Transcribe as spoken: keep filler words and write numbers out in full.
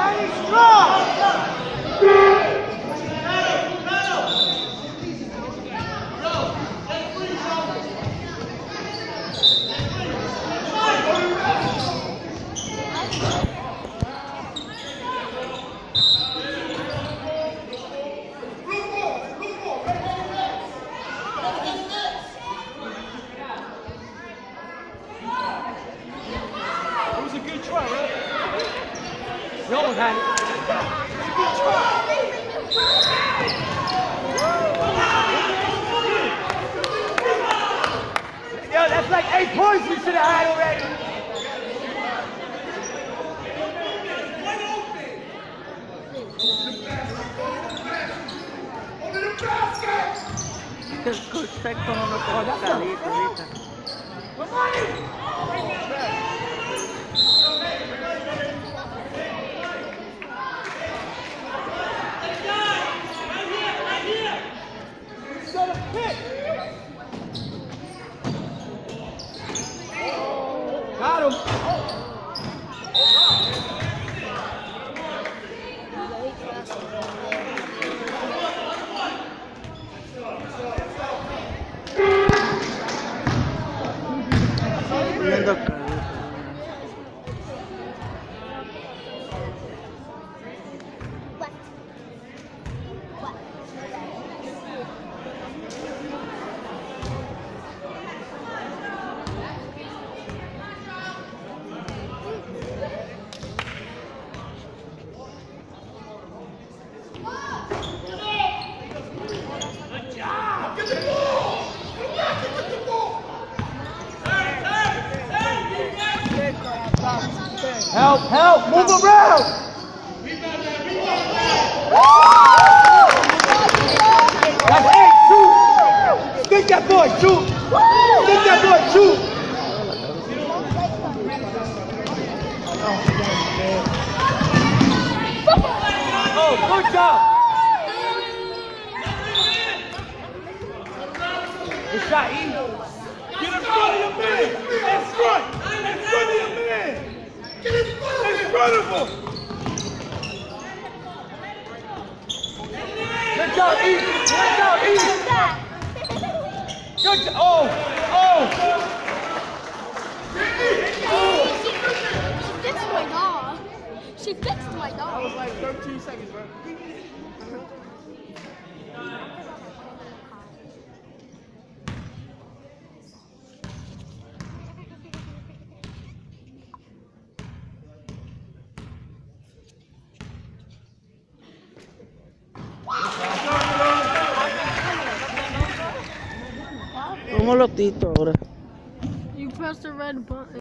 You almost had it. Yo, that's like eight points we should have had already. Perfecto, no lo puedo salir ahorita. Got him. Viendo acá. Help, help, move around! That's eight, shoot! Stick that boy, shoot! Stick that boy, shoot! Oh, good job! Good shot, E. Get in front of your man! In front! In front of your man! Get in front of him! Good job, E! Good job, E! Good job! Oh! Oh! She fixed my dog. She fixed my dog. That was like thirteen seconds, bro. ¿Cómo lo quito ahora? You press the red button.